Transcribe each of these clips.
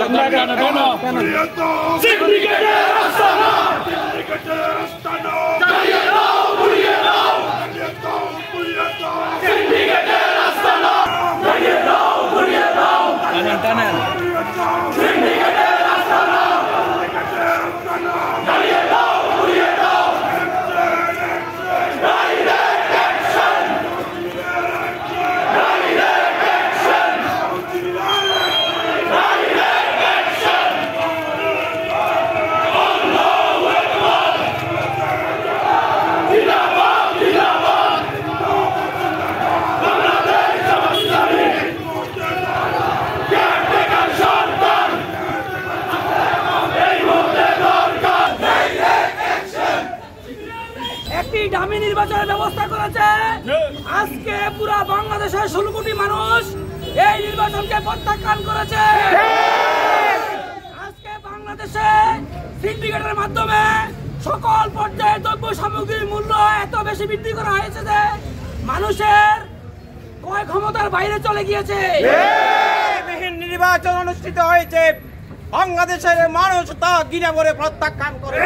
দামি নির্বাচনের ব্যবস্থা করেছে। আজকে পুরা বাংলাদেশের 16 কোটি মানুষ এই নির্বাচনকে প্রত্যাখ্যান করেছে। আজকে বাংলাদেশে সিন্ডিকেটের মাধ্যমে সকল পর্যায়ে দ্রব্য সামগ্রীর মূল্য এত বেশি বৃদ্ধি করা হয়েছে যে মানুষের ক্রয় ক্ষমতার বাইরে চলে গিয়েছে। নির্বাচন অনুষ্ঠিত হয়েছে, বাংলাদেশের মানুষ তা ঘৃণা করে প্রত্যাখ্যান করে।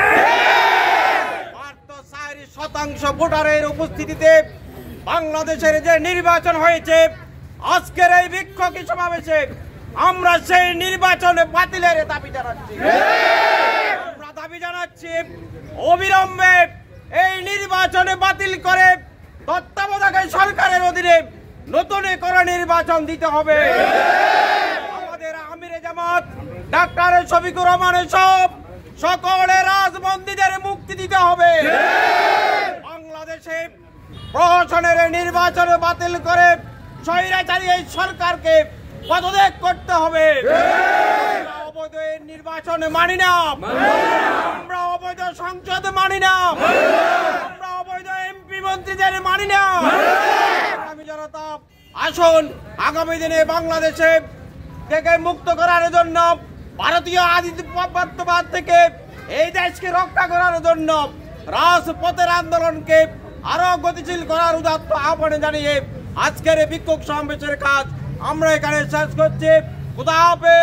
4% ভোটারের উপস্থিতিতে বাংলাদেশের যে নির্বাচন হয়েছে, আজকের এই বিক্ষোভ সমাবেশে আমরা সেই নির্বাচনে বাতিলের দাবি জানাচ্ছি। আমরা দাবি জানাচ্ছি অবিলম্বে এই নির্বাচনে বাতিল করে তত্ত্বাবধায়ক সরকারের অধীনে নতুন করে নির্বাচন দিতে হবে। আমাদের আমিরে জামাত ডাক্তার শফিকুর রহমানের সকলে রাজবন্দীদের মুক্তি দিতে হবে। বাংলাদেশে প্রশাসনের নির্বাচন বাতিল করে স্বৈরাচারী এই সরকারকে পদত্যাগ করতে হবে। অবৈধ নির্বাচন মানি না, আমরা অবৈধ সংসদ মানি না, আমরা অবৈধ এমপি মন্ত্রীদের মানি না। আমি জনতা আসুন আগামী দিনে বাংলাদেশে থেকে মুক্ত করার জন্য, ভারতীয় আধিপত্যবাদ থেকে এই দেশকে রক্ষা করার জন্য রাজপথের আন্দোলনকে আরো গতিশীল করার উদাত্ত আহ্বান জানিয়ে আজকের বিক্ষোভ সমাবেশের কাজ আমরা এখানে শেষ করছি। খুদা হাফেজ।